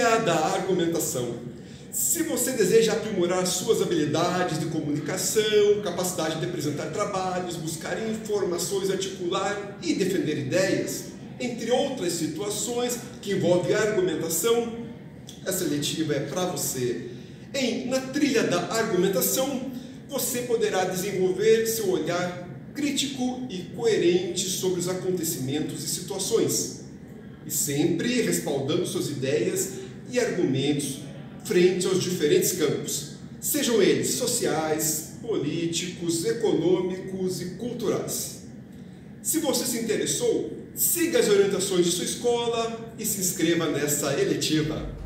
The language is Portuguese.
trilha da argumentação. Se você deseja aprimorar suas habilidades de comunicação, capacidade de apresentar trabalhos, buscar informações, articular e defender ideias, entre outras situações que envolvem argumentação, essa letiva é para você. Na trilha da argumentação, você poderá desenvolver seu olhar crítico e coerente sobre os acontecimentos e situações, e sempre respaldando suas ideias e argumentos frente aos diferentes campos, sejam eles sociais, políticos, econômicos e culturais. Se você se interessou, siga as orientações de sua escola e se inscreva nessa eletiva.